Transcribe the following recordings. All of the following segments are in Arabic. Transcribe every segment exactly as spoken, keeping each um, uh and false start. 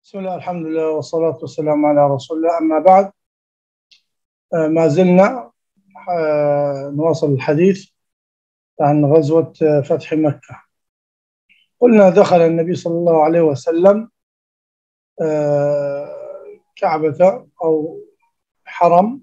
بسم الله، الحمد لله، والصلاة والسلام على رسول الله. أما بعد، ما زلنا نواصل الحديث عن غزوة فتح مكة. قلنا دخل النبي صلى الله عليه وسلم كعبة أو حرم،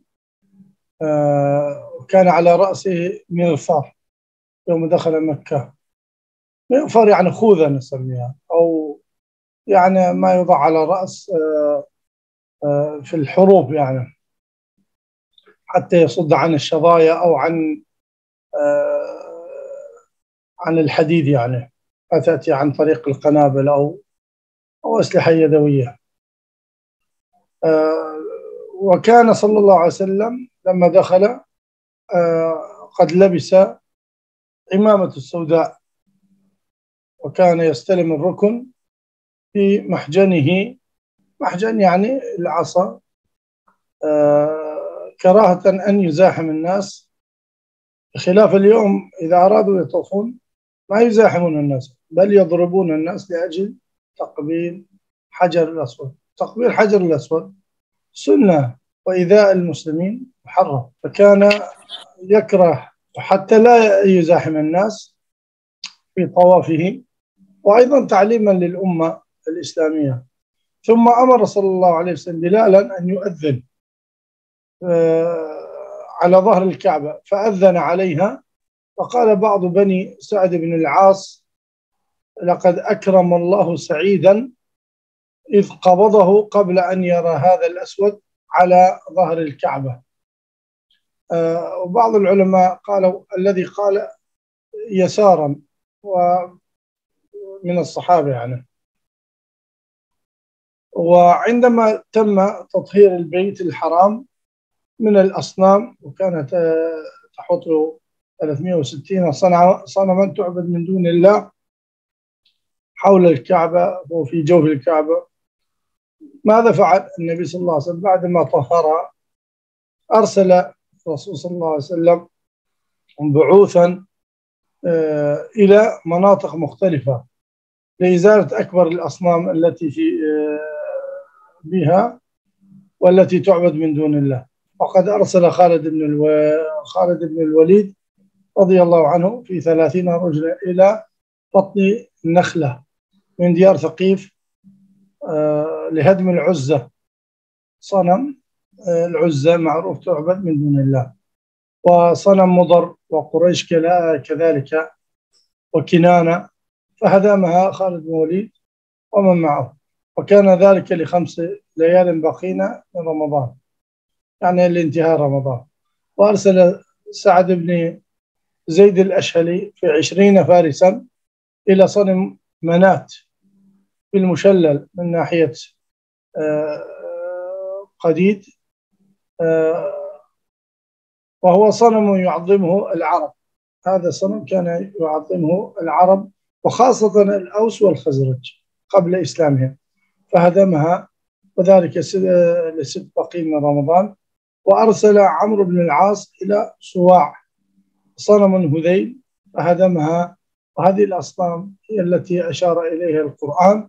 وكان على رأسه مغفر يوم دخل مكة. مغفر يعني خوذة نسميها، أو يعني ما يوضع على رأس في الحروب، يعني حتى يصد عن الشظايا أو عن عن الحديد، يعني تأتي عن طريق القنابل أو أو أسلحة يدوية. وكان صلى الله عليه وسلم لما دخل قد لبس عمامة السوداء، وكان يستلم الركن في محجنه. محجن يعني العصا، كراهة أن يزاحم الناس، بخلاف اليوم إذا أرادوا يطوفون ما يزاحمون الناس، بل يضربون الناس لأجل تقبيل حجر الأسود. تقبيل حجر الأسود سنة، وإيذاء المسلمين محرم، فكان يكره حتى لا يزاحم الناس في طوافه، وأيضا تعليما للأمة الإسلامية. ثم أمر صلى الله عليه وسلم بلالا أن يؤذن على ظهر الكعبة، فأذن عليها. فقال بعض بني سعد بن العاص: لقد أكرم الله سعيدا إذ قبضه قبل أن يرى هذا الأسود على ظهر الكعبة. آه وبعض العلماء قالوا الذي قال يسارا، ومن الصحابة يعني. وعندما تم تطهير البيت الحرام من الأصنام، وكانت آه تحط ثلاثمائة وستين صنما تعبد من دون الله حول الكعبة وفي جوف الكعبة، ماذا فعل النبي صلى الله عليه وسلم بعدما طهرها؟ أرسل الرسول صلى الله عليه وسلم بعوثا إلى مناطق مختلفة لإزالة أكبر الأصنام التي في بها والتي تعبد من دون الله. وقد أرسل خالد بن الو... خالد بن الوليد رضي الله عنه في ثلاثين رجلا إلى بطن النخلة من ديار ثقيف لهدم العزة. صنم العزة معروف تعبد من دون الله، وصنم مضر وقريش كذلك وكنانة، فهدمها خالد بن الوليد ومن معه. وكان ذلك لخمس ليال بقينا من رمضان، يعني لانتهاء رمضان. وأرسل سعد بن زيد الأشهلي في عشرين فارسا إلى صنم منات في المشلل من ناحية قديد، وهو صنم يعظمه العرب. هذا الصنم كان يعظمه العرب، وخاصة الأوس والخزرج قبل إسلامهم، فهدمها، وذلك لست بقي من رمضان. وأرسل عمرو بن العاص إلى صواع صنم هذيل فهدمها. وهذه الأصنام هي التي أشار إليها القرآن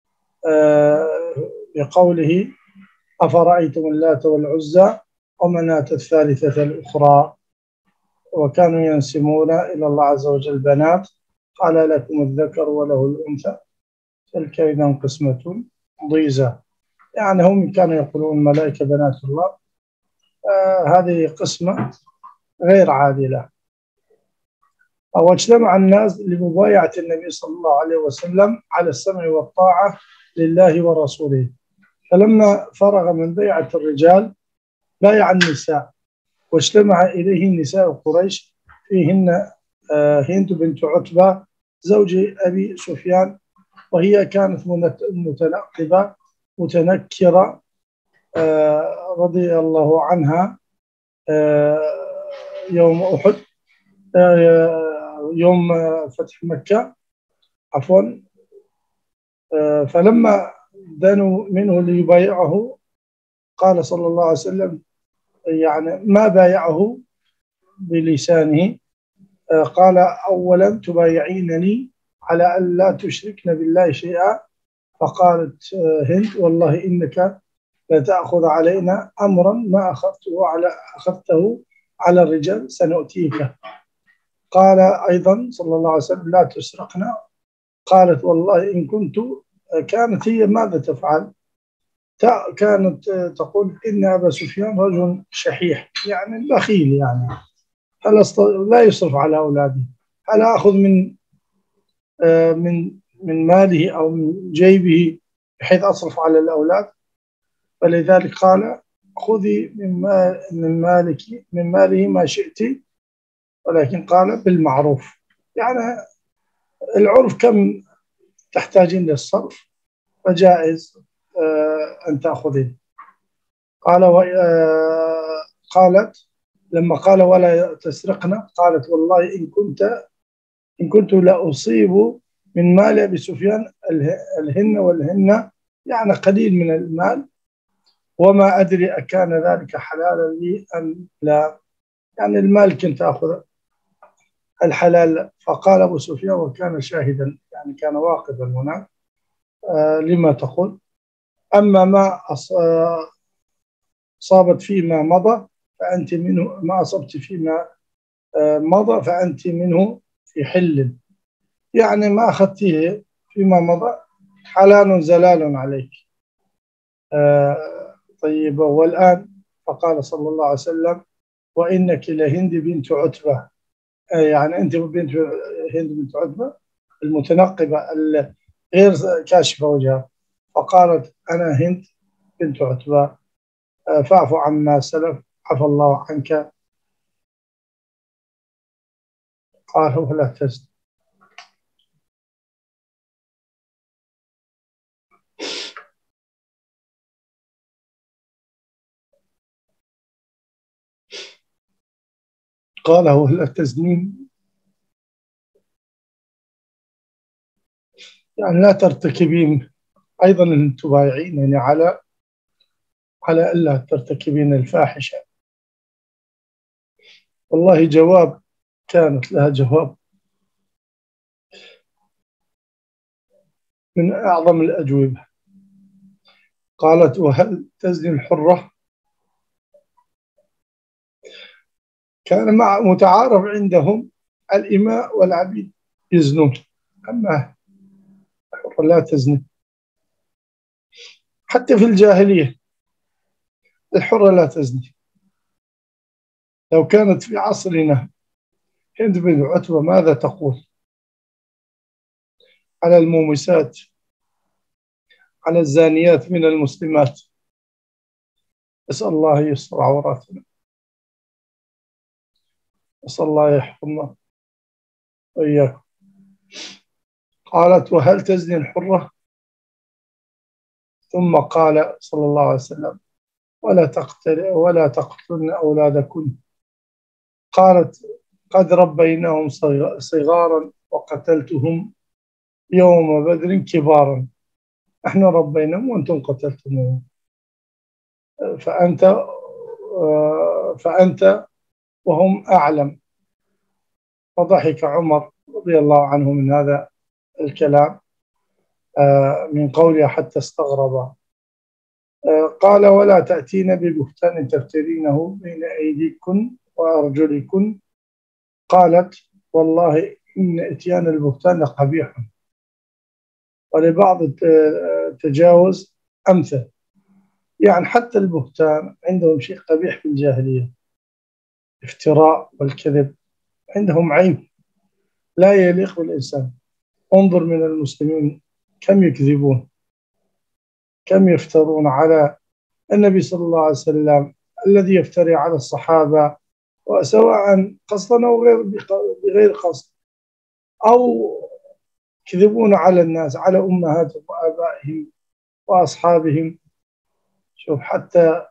بقوله: أفرأيتم اللات والعزى ومناة الثالثة الأخرى. وكانوا ينسمون إلى الله عز وجل بنات، قال: لكم الذكر وله الأنثى تلك إذا قسمة ضيزى. يعني هم كانوا يقولون الملائكة بنات الله. آه هذه قسمة غير عادلة. أو اجتمع الناس لمبايعة النبي صلى الله عليه وسلم على السمع والطاعة لله ورسوله. فلما فرغ من بيعة الرجال بايع النساء، واجتمع إليه نساء قريش، فيهن آه هند بنت عتبة زوج أبي سفيان، وهي كانت متنقبة متنكرة آه رضي الله عنها. آه يوم أحد آه يوم فتح مكة عفوا آه فلما دنوا منه ليبايعه قال صلى الله عليه وسلم، يعني ما بايعه بلسانه، آه قال: أولا تبايعينني على أن لا تشركن بالله شيئا، فقالت هند والله إنك لتأخذ علينا أمرا ما أخذته على أخذته على الرجال سنؤتيك. قال أيضا صلى الله عليه وسلم لا تسرقنا. قالت والله إن كنت، كانت هي ماذا تفعل؟ كانت تقول إن أبا سفيان رجل شحيح، يعني بخيل، يعني هل لا يصرف على أولاده، هل أخذ من من من ماله أو من جيبه بحيث أصرف على الأولاد؟ فلذلك قال خذي من من مالك من ماله ما شئت، ولكن قال بالمعروف، يعني العرف كم تحتاجين للصرف فجائز أن تأخذين. قال قالت لما قال ولا تسرقنا، قالت والله إن كنت إن كنت لأصيب من مال أبي سفيان الهن والهن، يعني قليل من المال، وما أدري أكان ذلك حلالا لي أم لا، يعني المال كنت أخذ الحلال. فقال أبو سفيان وكان شاهدا، يعني كان واقفا هناك، آه لما تقول؟ أما ما أصابت فيما مضى فأنت منه، ما أصبت فيما آه مضى فأنت منه في حل، يعني ما أخذتيه فيما مضى حلال زلال عليك. آه طيب والآن؟ فقال صلى الله عليه وسلم وإنك لهند بنت عتبة، آه يعني أنت بنت هند بنت عتبة المتنقبة غير كاشفة وجهها. فقالت أنا هند بنت عتبة، آه فاعف عما سلف عفى الله عنك. قال ولا تزن. قال ولا تزنين، يعني لا ترتكبين أيضا أن تبايعينني على على ألا ترتكبين الفاحشة. والله جواب، كانت لها جواب من أعظم الأجوبة. قالت وهل تزني الحرة؟ كان مع متعارف عندهم الإماء والعبيد يزنون، أما الحرة لا تزني. حتى في الجاهلية الحرة لا تزني. لو كانت في عصرنا هند بن عتبة ماذا تقول على المومسات، على الزانيات من المسلمات؟ أسأل الله يستر عوراتنا، أسأل الله يحفظنا وإياكم. قالت وهل تزني الحرة؟ ثم قال صلى الله عليه وسلم ولا تقتل ولا تقتلن أولادكن. قالت قد ربيناهم صغارا وقتلتهم يوم بدر كبارا، احنا ربيناهم وانتم قتلتموهم، فأنت فأنت وهم أعلم. فضحك عمر رضي الله عنه من هذا الكلام، من قولها حتى استغرب. قال ولا تأتين ببهتان تفترينه بين أيديكن وأرجلكن. قالت والله إن إتيان البهتان قبيح، ولبعض التجاوز أمثل، يعني حتى البهتان عندهم شيء قبيح في الجاهلية، افتراء والكذب عندهم عيب لا يليق بالإنسان. انظر من المسلمين كم يكذبون، كم يفترون على النبي صلى الله عليه وسلم، الذي يفتري على الصحابة وسواء قصدا أو غير بغير قصد، أو يكذبون على الناس، على أمهاتهم وآبائهم وأصحابهم. شوف حتى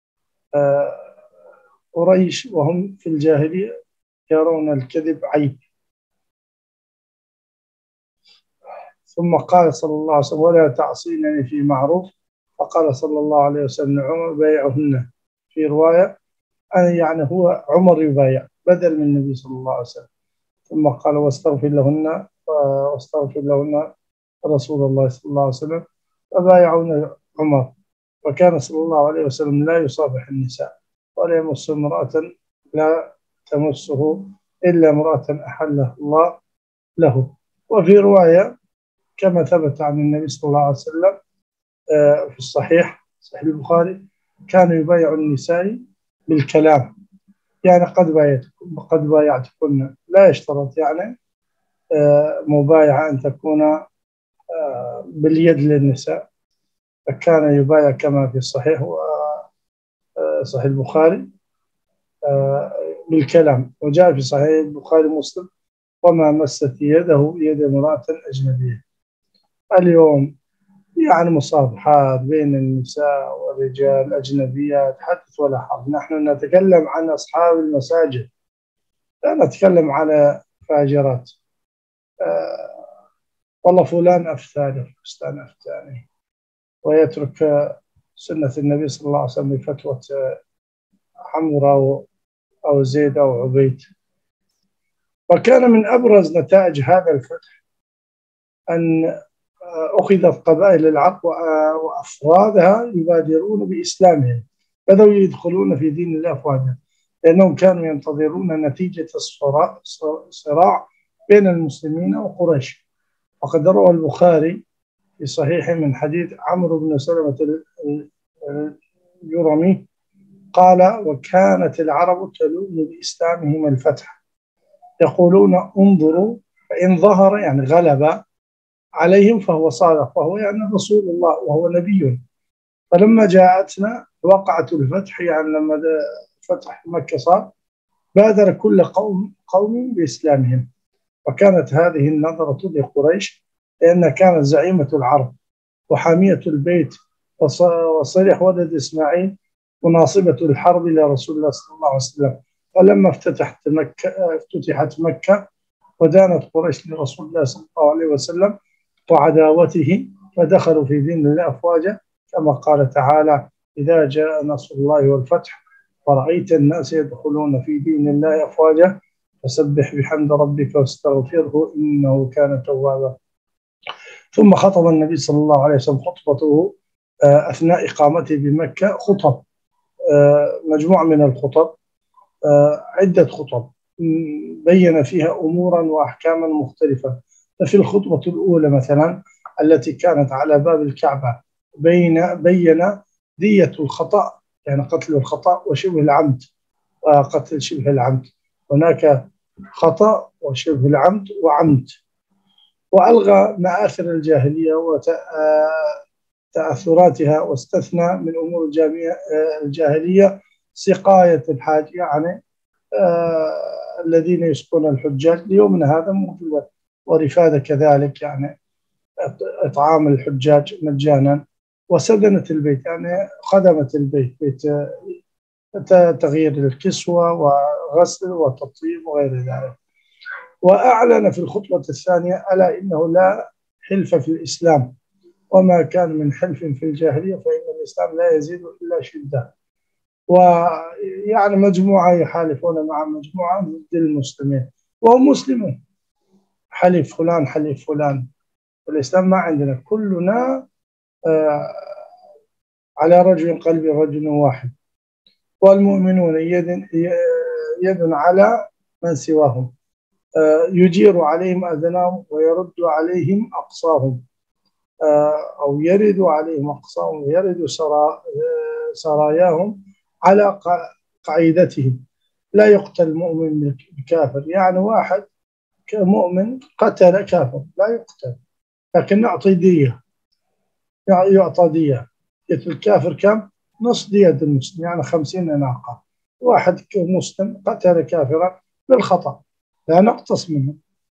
قريش وهم في الجاهلية يرون الكذب عيب. ثم قال صلى الله عليه وسلم ولا تعصينني في معروف. فقال صلى الله عليه وسلم عمر بايعهن، في رواية أنا يعني هو عمر يبايع بدل من النبي صلى الله عليه وسلم. ثم قال واستغفر لهن واستغفر لهن رسول الله صلى الله عليه وسلم. فبايعون عمر، وكان صلى الله عليه وسلم لا يصافح النساء ولا يمس امرأة لا تمسه إلا امرأة أحله الله له. وفي رواية كما ثبت عن النبي صلى الله عليه وسلم في الصحيح صحيح البخاري كان يبايع النساء بالكلام، يعني قد بايعتكم قد بايعتكن، لا يشترط يعني مبايعة أن تكون باليد للنساء، فكان يبايع كما في الصحيح صحيح البخاري بالكلام. وجاء في صحيح البخاري ومسلم وما مست يده يد امرأة أجنبية. اليوم يعني مصافحات بين النساء والرجال أجنبيات حدث ولا حرج. نحن نتكلم عن أصحاب المساجد، لا نتكلم على فاجرات. آه والله فلان أفتاني فلان أفتاني، ويترك سنة النبي صلى الله عليه وسلم بفتوى عمرو أو زيد أو عبيد. وكان من أبرز نتائج هذا الفتح أن أخذت قبائل العرب وأفرادها يبادرون بإسلامهم، بدأوا يدخلون في دين الله أفواجا، لأنهم كانوا ينتظرون نتيجة الصراع بين المسلمين وقريش. وقد روى البخاري في صحيحه من حديث عمرو بن سلمة الجرمي قال: وكانت العرب تلوم بإسلامهم الفتح، يقولون انظروا فإن ظهر يعني غلب عليهم فهو صادق، وهو يعني رسول الله وهو نبي. فلما جاءتنا وقعت الفتح، يعني لما فتح مكة صار، بادر كل قوم قوم بإسلامهم. وكانت هذه النظرة لقريش، لأنها كانت زعيمة العرب وحامية البيت وصريح ولد إسماعيل وناصبة الحرب لرسول الله صلى الله عليه وسلم. فلما افتتحت مكة افتتحت مكة ودانت قريش لرسول الله صلى الله عليه وسلم وعداوته، فدخلوا في دين الله أفواجا، كما قال تعالى: إذا جاء نصر الله والفتح ورأيت الناس يدخلون في دين الله أفواجا فسبح بحمد ربك واستغفره إنه كان توابا. ثم خطب النبي صلى الله عليه وسلم خطبته أثناء إقامته بمكة خطب، مجموعة من الخطب، عدة خطب بين فيها أمورا وأحكاما مختلفة. ففي الخطبة الأولى مثلا التي كانت على باب الكعبة بين بين دية الخطأ، يعني قتل الخطأ وشبه العمد وقتل شبه العمد. هناك خطأ وشبه العمد وعمد. وألغى مآثر الجاهلية وتأثراتها، واستثنى من أمور الجاهلية سقاية الحاج، يعني آه الذين يسقون الحجاج ليومنا هذا موجودة، ورفادة كذلك، يعني إطعام الحجاج مجانا، وسدنة البيت يعني خدمة البيت، بيت تغيير الكسوة وغسل وتطيب وغير ذلك. وأعلن في الخطبة الثانية: ألا إنه لا حلف في الإسلام، وما كان من حلف في الجاهلية فإن الإسلام لا يزيد إلا شدة. ويعني مجموعة يحالفون مع مجموعة ضد المسلمين وهم مسلمون، حليف فلان حليف فلان. والإسلام ما عندنا، كلنا آه على رجل قلب رجل واحد، والمؤمنون يد, يد على من سواهم، آه يجير عليهم أذناهم ويرد عليهم أقصاهم، آه أو يرد عليهم أقصاهم ويرد سرا سراياهم على قاعدتهم. لا يقتل مؤمن بكافر، يعني واحد مؤمن قتل كافر لا يقتل، لكن نعطي دية، يعني يعطى دية. دية الكافر كم؟ نص دية المسلم، يعني خمسين ناقة. واحد مسلم قتل كافرا بالخطأ لا نقتص منه،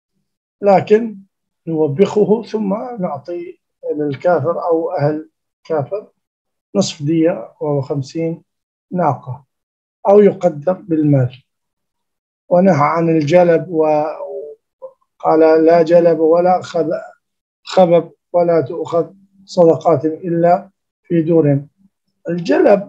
لكن نوبخه ثم نعطي للكافر أو أهل كافر نصف دية وهو خمسين ناقة، أو يقدر بالمال. ونهى عن الجلب، وقال: لا جلب ولا خبب ولا تؤخذ صدقات إلا في دور. الجلب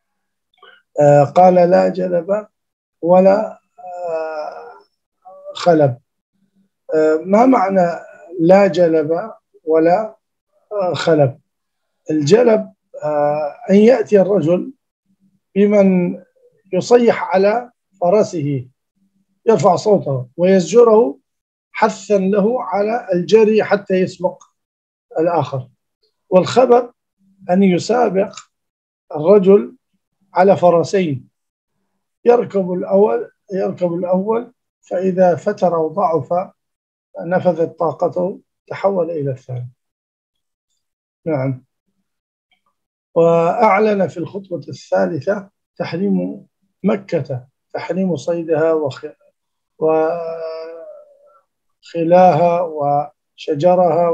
آه قال: لا جلب ولا آه خلب. آه ما معنى لا جلب ولا آه خلب؟ الجلب أن يأتي الرجل بمن يصيح على فرسه، يرفع صوته ويزجره حثا له على الجري حتى يسبق الآخر. والخبر أن يسابق الرجل على فرسين، يركب الأول يركب الأول فإذا فتر أو ضعف نفذت طاقته تحول إلى الثاني. نعم. وأعلن في الخطبة الثالثة تحريم مكة، تحريم صيدها وخلاها وشجرها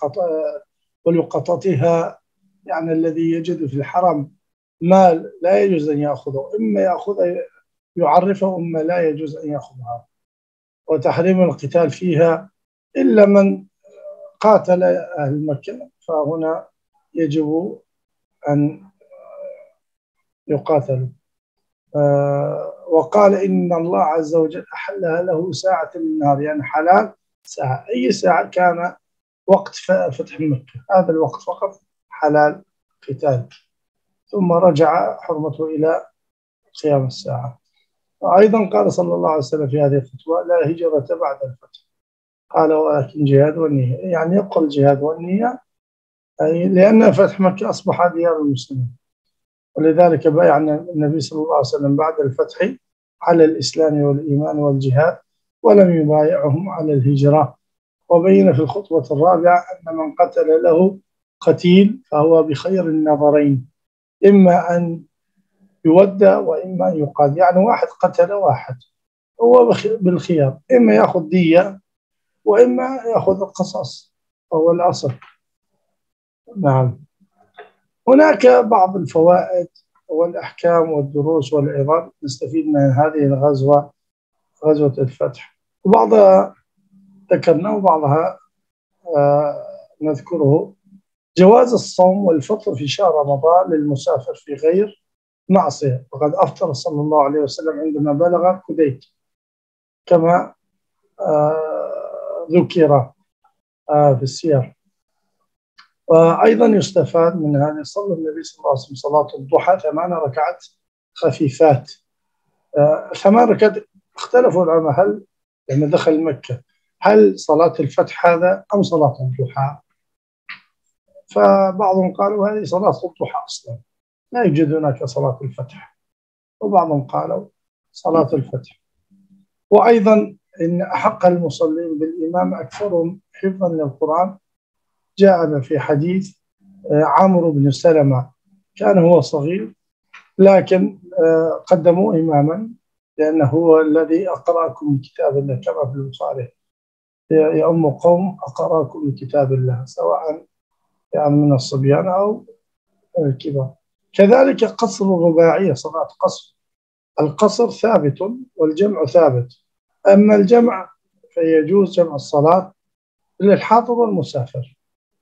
ولقطتها، يعني الذي يجد في الحرم مال لا يجوز أن يأخذه، إما يأخذ يعرفه إما لا يجوز أن يأخذها. وتحريم القتال فيها إلا من قاتل أهل مكة، فهنا يجب أن يقاتلوا. آه وقال إن الله عز وجل أحلها له ساعة من النهار، يعني حلال ساعة، أي ساعة كان وقت فتح مكة، هذا الوقت فقط حلال قتال، ثم رجع حرمته إلى قيام الساعة. وأيضا قال صلى الله عليه وسلم في هذه الفتوى: لا هجرة بعد الفتح، قال ولكن جهاد والنية، يعني يبقى الجهاد والنية، لأن فتح مكة أصبح ديار المسلمين، ولذلك بايع النبي صلى الله عليه وسلم بعد الفتح على الإسلام والإيمان والجهاد، ولم يبايعهم على الهجرة. وبين في الخطوة الرابعة أن من قتل له قتيل فهو بخير النظرين، إما أن يودى وإما أن يقاد، يعني واحد قتل واحد هو بالخيار، إما يأخذ دية وإما يأخذ القصاص، هو الأصل. نعم. هناك بعض الفوائد والأحكام والدروس والعظات نستفيد من هذه الغزوة، غزوة الفتح، وبعضها ذكرنا وبعضها آه نذكره. جواز الصوم والفطر في شهر رمضان للمسافر في غير معصية، وقد أفطر صلى الله عليه وسلم عندما بلغ كديت كما آه ذكر آه في السير. وأيضا يستفاد من هذه، صلى النبي صلى الله عليه وسلم صلاة الضحى ثمان ركعات خفيفات. آه ثمان ركعات، اختلفوا العلماء هل لما دخل مكة هل صلاة الفتح هذا أم صلاة الضحى؟ فبعضهم قالوا هذه صلاة الضحى أصلا، لا يوجد هناك صلاة الفتح، وبعضهم قالوا صلاة الفتح. وأيضا إن أحق المصلين بالإمام أكثرهم حفظا للقرآن، جاءنا في حديث عمرو بن سلمة، كان هو صغير لكن قدموا إماما لأنه هو الذي أقرأكم كتاب الله، كما في البخاري: يا أم قوم أقرأكم كتاب الله، سواء يعني من الصبيان أو الكبار. كذلك قصر الرباعية، صلاة قصر، القصر ثابت والجمع ثابت، أما الجمع فيجوز جمع الصلاة للحاضر والمسافر،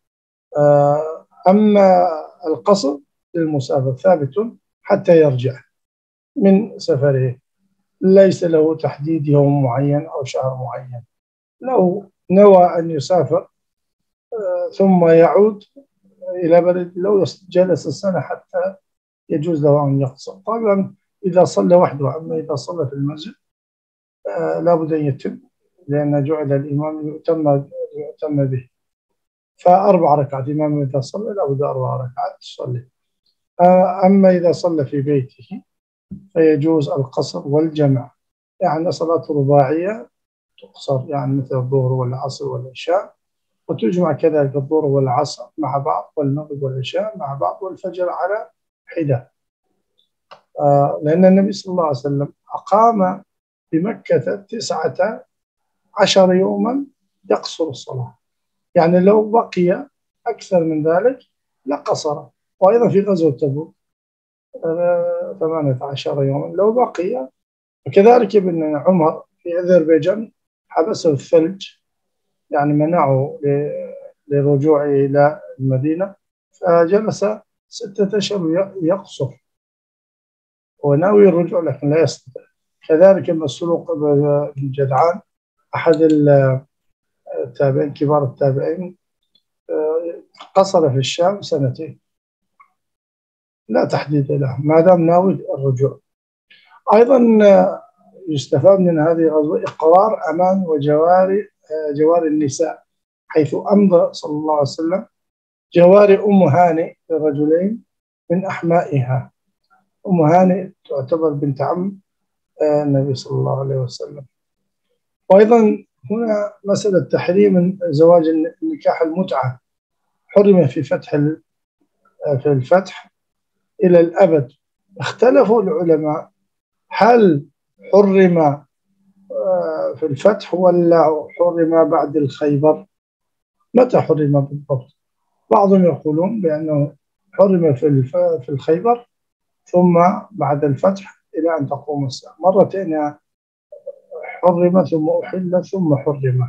أما القصر للمسافر ثابت حتى يرجع من سفره، ليس له تحديد يوم معين أو شهر معين. لو نوى أن يسافر ثم يعود إلى بلد، لو جلس السنة حتى يجوز له أن يقصر، طبعا إذا صلى وحده. أما إذا صلى في المسجد لابد أن يتم، لأن جعل الإمام يؤتم يؤتم به، فأربع ركعات إمام إذا صلى لابد أربع ركعات تصلي. أما إذا صلى في بيته فيجوز القصر والجمع، يعني صلاة رباعية تقصر، يعني مثل الظهر والعصر والعشاء، وتجمع كذلك الظهر والعصر مع بعض، والمغرب والعشاء مع بعض، والفجر على حدة. آه لأن النبي صلى الله عليه وسلم أقام بمكة تسعة عشر يوما يقصر الصلاة، يعني لو بقي أكثر من ذلك لقصر. وأيضا في غزوة تبوك آه ثمانية عشر يوما لو بقي. وكذلك ابن عمر في أذربيجان حبسه الثلج، يعني منعه للرجوع إلى المدينة، فجلس ستة أشهر يقصر وناوي الرجوع لكن لا يستطيع. كذلك مسروق بن جدعان أحد التابعين كبار التابعين قصر في الشام سنتين، لا تحديد له ما دام ناوي الرجوع. أيضا يستفاد من هذه الغزوة إقرار أمان وجواري جواري النساء، حيث أمضى صلى الله عليه وسلم جواري أم هانئ لرجلين من أحمائها. أم هانئ تعتبر بنت عم النبي صلى الله عليه وسلم. وأيضا هنا مسألة تحريم زواج النكاح المتعة، حرم في فتح في الفتح إلى الأبد. اختلفوا العلماء هل حرم في الفتح ولا حرم بعد الخيبر؟ متى حرم بالضبط؟ بعضهم يقولون بأنه حرم في في الخيبر ثم بعد الفتح إلى أن تقوم الساعة، مرتين حرم ثم أحل ثم حرم.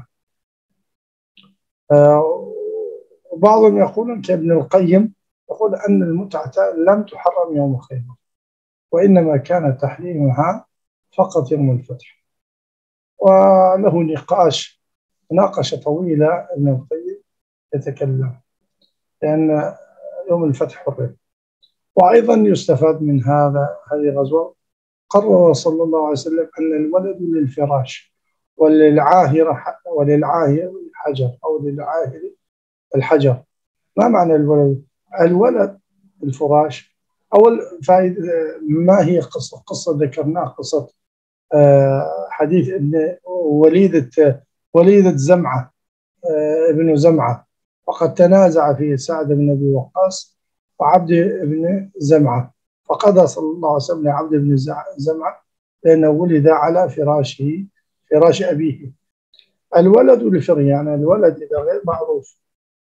وبعضهم يقولون كابن القيم يقول أن المتعة لم تحرم يوم خيبر، وإنما كان تحريمها فقط يوم الفتح. وله نقاش مناقشة طويلة ابن القيم يتكلم، لأن يوم الفتح حرم. وأيضا يستفاد من هذا هذه الغزوة قرر صلى الله عليه وسلم أن الولد للفراش وللعاهر وللعاهر الحجر أو للعاهر الحجر. ما معنى الولد؟ الولد الفراش. أول فائدة، ما هي قصة قصة ذكرناها، قصة حديث ابن وليدة وليدة زمعة ابن زمعة، وقد تنازع فيه سعد بن أبي وقاص وعبد بن زمعة، فقضى صلى الله عليه وسلم لعبد بن زمعة لأنه ولد على فراشه فراش أبيه. الولد لفر، يعني الولد إذا غير معروف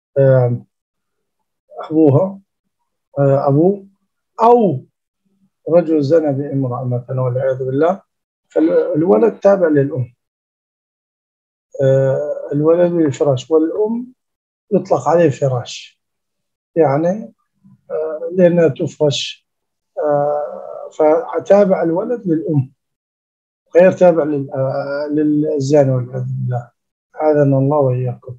أبوها أبوه أو رجل زنى بامرأة مثلا والعياذ بالله، فالولد تابع للأم. الولد للفراش، والأم يطلق عليه فراش، يعني لأنها تفرش، فتابع الولد للأم غير تابع للزاني والعياذ بالله، أعاذنا الله وإياكم.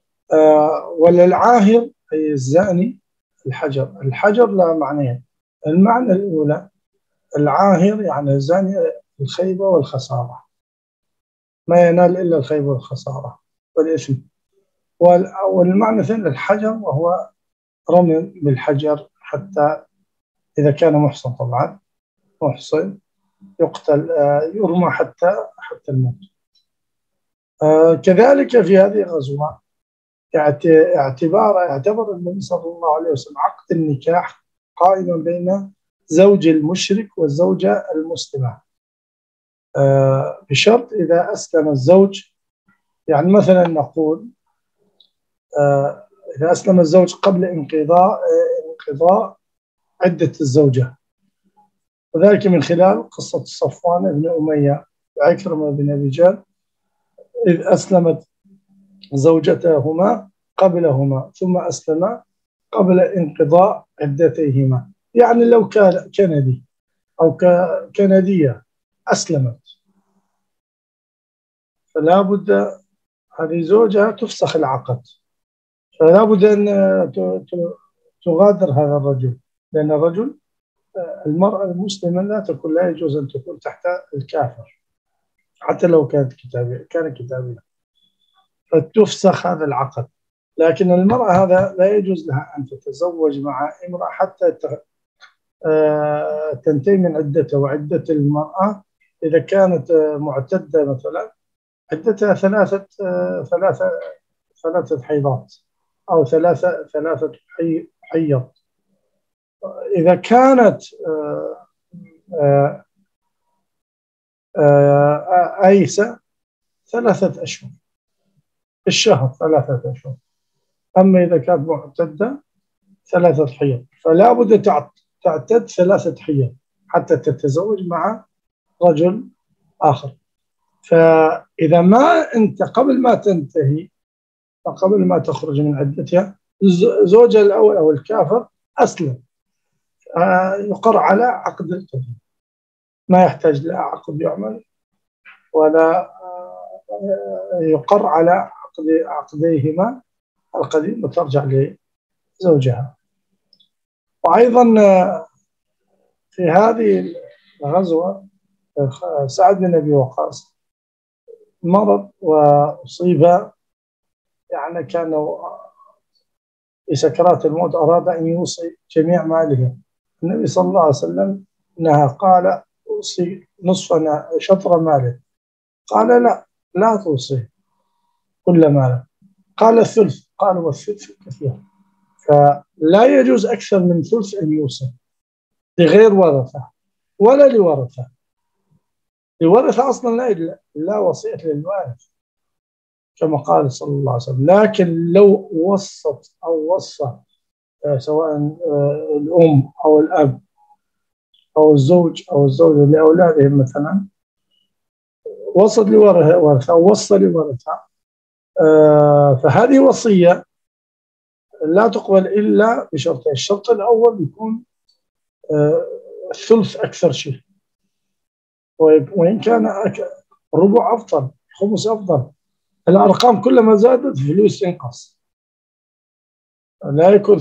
وللعاهر أي الزاني الحجر. الحجر لا معنيين، المعنى الأولى العاهر يعني الزاني الخيبة والخسارة، ما ينال إلا الخيبة والخسارة والإثم. والمعنى الثاني الحجر، وهو رمي بالحجر حتى إذا كان محصن، طبعا محصن يقتل يرمى حتى حتى الموت. كذلك في هذه الغزوة اعتبار اعتبر النبي صلى الله عليه وسلم عقد النكاح قائما بين زوج المشرك والزوجة المسلمة، بشرط إذا أسلم الزوج. يعني مثلا نقول إذا أسلم الزوج قبل انقضاء انقضاء عدة الزوجة، وذلك من خلال قصة صفوان بن أمية وعكرمة بن أبي جهل إذ أسلمت زوجتهما قبلهما ثم أسلما قبل انقضاء عدتيهما. يعني لو كان كندي أو كندية أسلمت فلا بد هذه زوجها تفسخ العقد، فلا بد أن تغادر هذا الرجل، لأن الرجل المرأة المسلمة لا تكون لا يجوز أن تكون تحت الكافر حتى لو كانت كتابية كان كتابية، فتفسخ هذا العقد. لكن المرأة هذا لا يجوز لها أن تتزوج مع امرأة حتى تنتهي من عدتها. وعدة المرأة إذا كانت معتدة مثلا عدتها ثلاثة ثلاثة ثلاثة حيضات أو ثلاثة ثلاثة حيض. إذا كانت آيسة ثلاثة أشهر في الشهر، ثلاثة أشهر. أما إذا كانت معتدة ثلاثة حيض، فلا بد تعتد ثلاثة حيض حتى تتزوج مع رجل آخر. فإذا ما أنت قبل ما تنتهي وقبل ما تخرج من عدتها زوجها الأول أو الكافر أسلم، يقر على عقد القديم، ما يحتاج لا عقد يعمل ولا يقر على عقد عقديهما القديم وترجع لزوجها. وأيضا في هذه الغزوة سعد بن أبي وقاص مرض وأصيب، يعني كانوا في سكرات الموت، أراد أن يوصي جميع ماله. النبي صلى الله عليه وسلم نهى، قال أوصي نصف شطر ماله. قال لا، لا توصي كل ماله. قال الثلث. قال والثلث كثير، فلا يجوز أكثر من ثلث أن يوصي لغير ورثة ولا لورثة. لورثة أصلا لا, لا وصية للوارث كما قال صلى الله عليه وسلم. لكن لو وصت أو وصى سواء الأم أو الأب أو الزوج أو الزوجة لأولادهم مثلا، وصت لورثة أو وصى لورثة، فهذه وصية لا تقبل إلا بشرطين. الشرط الأول يكون الثلث أكثر شيء، وإن كان ربع أفضل، خمس أفضل. الأرقام كلما زادت فلوس تنقص. لا يكون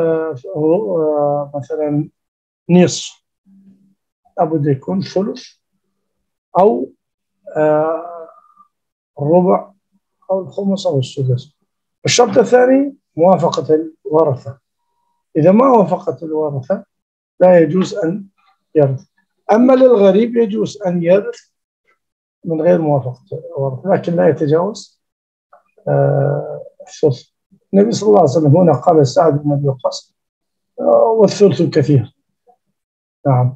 مثلا نصف، لابد يكون ثلث أو الربع أو الخمس أو السدس. الشرط الثاني موافقة الورثة. إذا ما وافقت الورثة لا يجوز أن يرث. أما للغريب يجوز أن يرث من غير موافقة الورثة، لكن لا يتجاوز الثلث. النبي صلى الله عليه وسلم هنا قال سعد بن أبي وقاص والثلث كثير. نعم.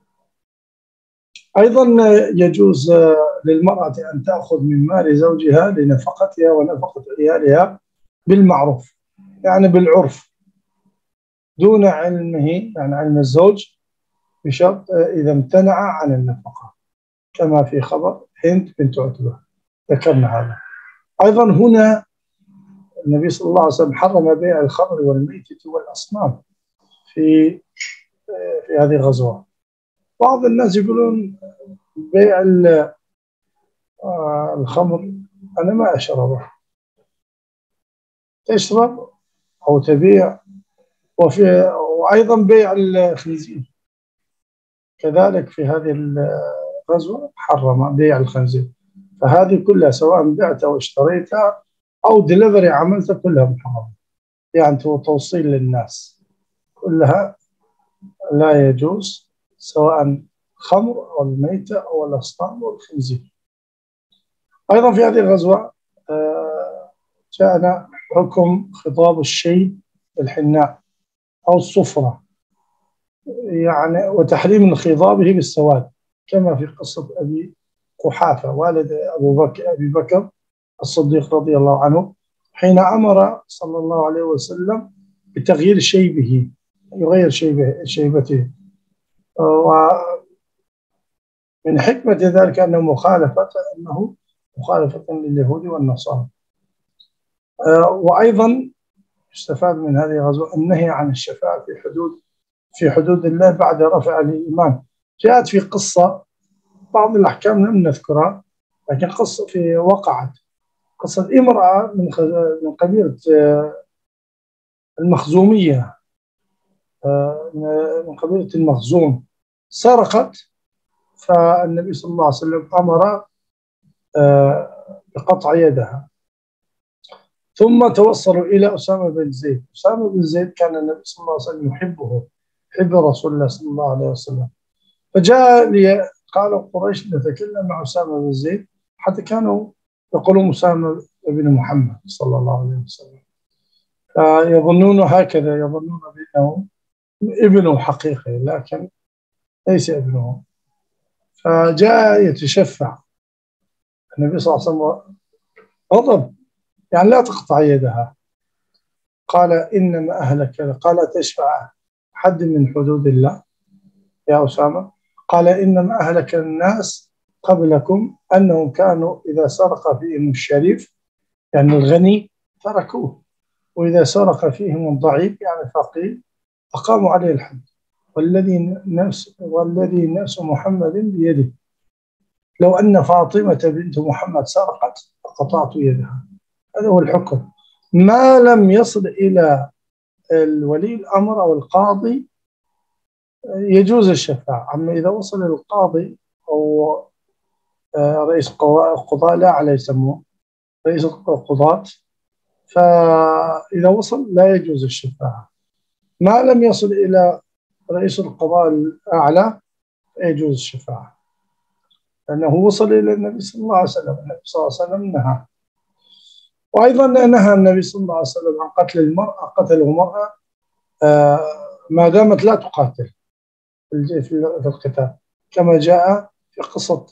أيضا يجوز للمرأة أن تأخذ من مال زوجها لنفقتها ونفقة عيالها بالمعروف، يعني بالعرف، دون علمه، يعني علم الزوج، بشرط إذا امتنع عن النفقة، كما في خبر هند بنت عتبة ذكرنا هذا. أيضا هنا النبي صلى الله عليه وسلم حرم بيع الخمر والميتة والأصنام في في هذه الغزوة. بعض الناس يقولون بيع الخمر أنا ما أشربه. تشرب أو تبيع. وفي وأيضا بيع الخنزير كذلك في هذه الغزوة حرم بيع الخنزير. فهذه كلها سواء بعتها أو اشتريتها أو دليفري عملتها كلها محرمة، يعني توصيل للناس، كلها لا يجوز، سواء خمر أو الميتة أو الأصنام أو الخنزير. أيضا في هذه الغزوة جاءنا حكم خضاب الشيب بالحناء أو الصفرة، يعني وتحريم خضابه بالسواد، كما في قصة أبي قحافة والد أبو بكر أبي بكر الصديق رضي الله عنه، حين أمر صلى الله عليه وسلم بتغيير شيبه، يغير شيبه شيبته. ومن حكمة ذلك أنه مخالفة أنه مخالفة لليهود والنصارى. وأيضا يستفاد من هذه الغزوة النهي عن الشفاعة في حدود في حدود الله بعد رفع الإيمان. جاءت في قصة، بعض الأحكام لم نذكرها، لكن قصة في وقعت قصة امرأة من من قبيلة المخزومية، من قبيلة المخزوم، سرقت، فالنبي صلى الله عليه وسلم أمر بقطع يدها. ثم توصلوا إلى أسامة بن زيد. أسامة بن زيد كان النبي صلى الله عليه وسلم يحبه، يحب رسول الله صلى الله عليه وسلم. فجاء لي قال قريش نتكلم مع أسامة بن زيد، حتى كانوا يقولون أسامة بن محمد صلى الله عليه وسلم، فيظنون هكذا، يظنون بأنه ابنه حقيقي لكن ليس ابنه. فجاء يتشفع النبي صلى الله عليه وسلم، غضب، يعني لا تقطع يدها. قال إنما أهلك، قال تشفع حد من حدود الله يا أسامة؟ قال إنما أهلك الناس قبلكم أنهم كانوا إذا سرق فيهم الشريف يعني الغني تركوه، وإذا سرق فيهم الضعيف يعني الفقير أقاموا عليه الحد، والذي نفس والذي نفس محمد بيده لو أن فاطمة بنت محمد سرقت فقطعت يدها. هذا هو الحكم، ما لم يصل إلى الولي الأمر أو القاضي يجوز الشفاعة. أما إذا وصل القاضي أو رئيس القضاء، لا عليه يسموه رئيس القضاة، فإذا وصل لا يجوز الشفاعة. ما لم يصل إلى رئيس القضاء الأعلى يجوز الشفاعة، لأنه وصل إلى النبي صلى الله عليه وسلم. النبي صلى الله عليه وسلم نهى. وأيضا نهى النبي صلى الله عليه وسلم عن قتل المرأة، قتل المرأة ما دامت لا تقاتل في القتال، كما جاء في قصة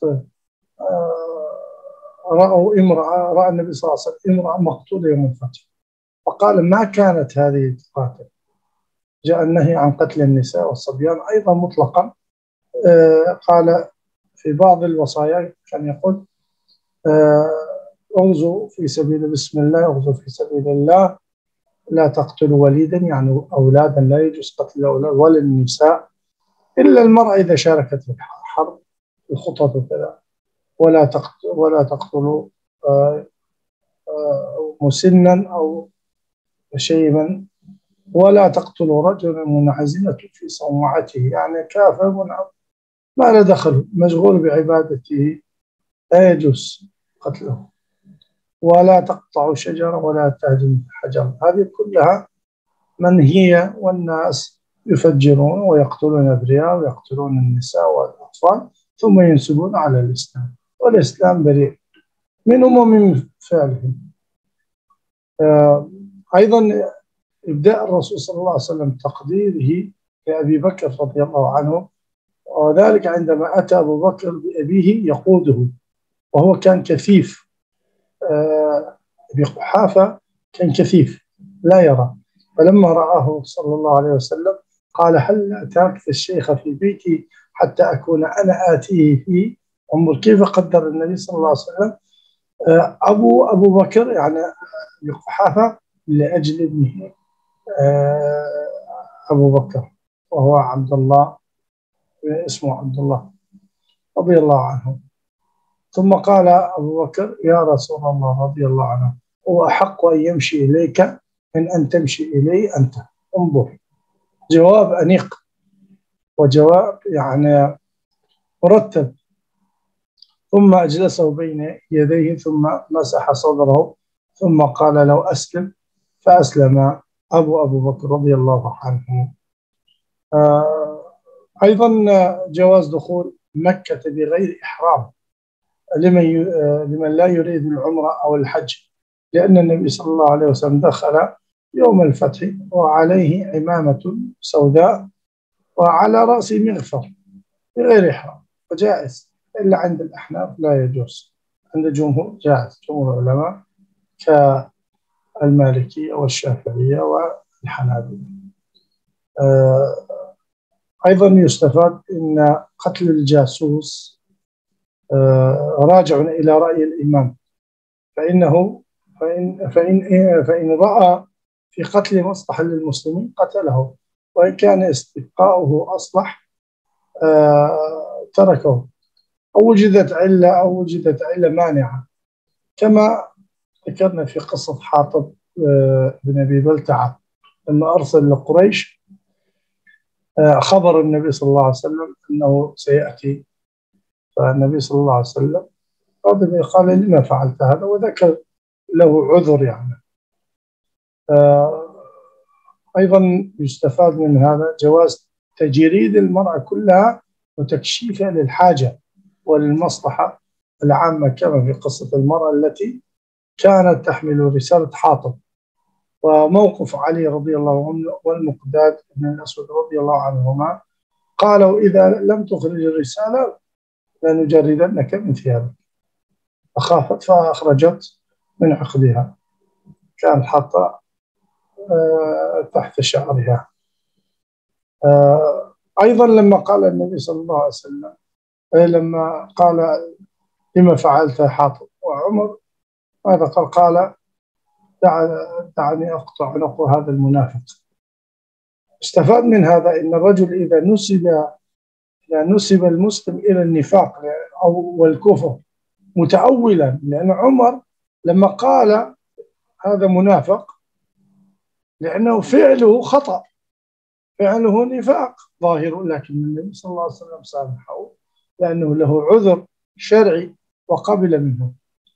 رأوا امرأة، رأى النبي صلى الله عليه وسلم امرأة مقتولة يوم الفتح، فقال ما كانت هذه تقاتل. جاء النهي عن قتل النساء والصبيان أيضا مطلقا. قال في بعض الوصايا كان يقول اغزوا في سبيل بسم الله، اغزوا في سبيل الله، لا تقتلوا وليدا، يعني أولادا لا يجوز قتل الأولاد ولا النساء، إلا المرأة إذا شاركت في الحرب الخطط وكذا. ولا تقتل ولا تقتلوا مسنا أو شيبا، ولا تقتلوا رجلا منعزلة في صومعته، يعني كافر منعزل ما له دخل مشغول بعبادته لا يجوز قتله. ولا تقطعوا شجرة ولا تهدموا حجر، هذه كلها منهية. والناس يفجرون ويقتلون الأبرياء ويقتلون النساء والأطفال ثم ينسبون على الإسلام، والإسلام بريء منهم ومن فعلهم. أيضا إبداء الرسول صلى الله عليه وسلم تقديره لأبي بكر رضي الله عنه، وذلك عندما أتى أبو بكر بأبيه يقوده وهو كان كثيف. أبي قحافة كان كثيف لا يرى، فلما رآه صلى الله عليه وسلم قال هل تركت الشيخ في بيتي حتى أكون أنا آتيه فيه. انظر كيف قدر النبي صلى الله عليه وسلم أبو أبو بكر، يعني أبي قحافة لأجل ابنه أبو بكر وهو عبد الله، اسمه عبد الله رضي الله عنه. ثم قال أبو بكر يا رسول الله رضي الله عنه هو أحق أن يمشي إليك من أن تمشي إليه أنت. انظر جواب أنيق وجواب يعني مرتب. ثم أجلسه بين يديه ثم مسح صدره ثم قال لو أسلم، فأسلم أبو أبو بكر رضي الله عنه. آه أيضا جواز دخول مكة بغير إحرام لمن لمن لا يريد العمرة أو الحج، لأن النبي صلى الله عليه وسلم دخل يوم الفتح وعليه عمامة سوداء وعلى رأسه مغفر بغير إحرام، فجائز، إلا عند الأحناف لا يجوز، عند الجمهور جائز، جمهور العلماء كالمالكية والشافعية والحنابلة. أيضا يستفاد أن قتل الجاسوس راجع إلى رأي الإمام، فإنه فإن فإن فإن رأى في قتل مصلحة للمسلمين قتله، وإن كان استبقاؤه أصلح تركه، أو وجدت علة أو وجدت علة مانعة، كما ذكرنا في قصة حاطب بن أبي بلتعة لما أرسل لقريش خبر النبي صلى الله عليه وسلم أنه سيأتي، فالنبي صلى الله عليه وسلم قال لما فعلت هذا، وذكر له عذر يعني. أيضا يستفاد من هذا جواز تجريد المرأة كلها وتكشيفها للحاجة وللمصلحة العامة، كما في قصة المرأة التي كانت تحمل رسالة حاطب، وموقف علي رضي الله عنه والمقداد بن الأسود رضي الله عنهما قالوا إذا لم تخرج الرسالة لنجردنك من ثيابك، فخافت فأخرجت من عقدها، كانت حاطة تحت شعرها. أيضا لما قال النبي صلى الله عليه وسلم لما قال لما فعلت حاطب وعمر ماذا قال؟ قال دعني أقطع عنق هذا المنافق. استفاد من هذا أن الرجل إذا نسب إذا نسب المسلم إلى النفاق أو والكفر متأولا، لأن عمر لما قال هذا منافق لأنه فعله خطأ، فعله نفاق ظاهر، لكن النبي صلى الله عليه وسلم سامحه لأنه له عذر شرعي وقبل منه.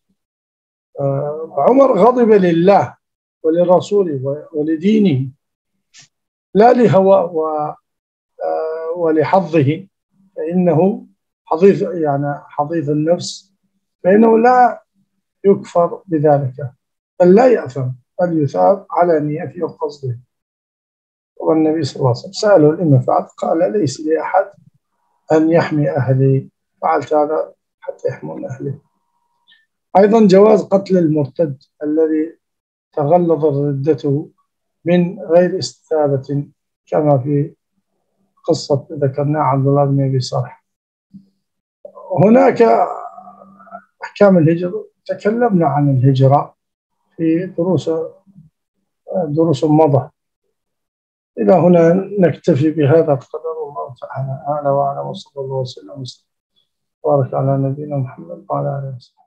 عمر غضب لله ولرسوله ولدينه، لا لهوى ولحظه، فإنه حظيظ يعني حظيظ النفس، فإنه لا يكفر بذلك، بل لا يأثم، بل يثاب على نيته وقصده. والنبي صلى الله عليه وسلم سأله لما فعلت؟ قال ليس لأحد أن يحمي أهلي، فعلت هذا حتى يحمون أهلي. أيضا جواز قتل المرتد الذي تغلظ ردته من غير استتابة، كما في قصة ذكرناها عبد الله بن أبي صالح. هناك أحكام الهجرة، تكلمنا عن الهجرة في دروس دروس مضى. إلى هنا نكتفي بهذا القدر، والله تعالى أعلى وأعلم، وصلى الله وسلم وبارك على نبينا محمد وعلى آله وصحبه.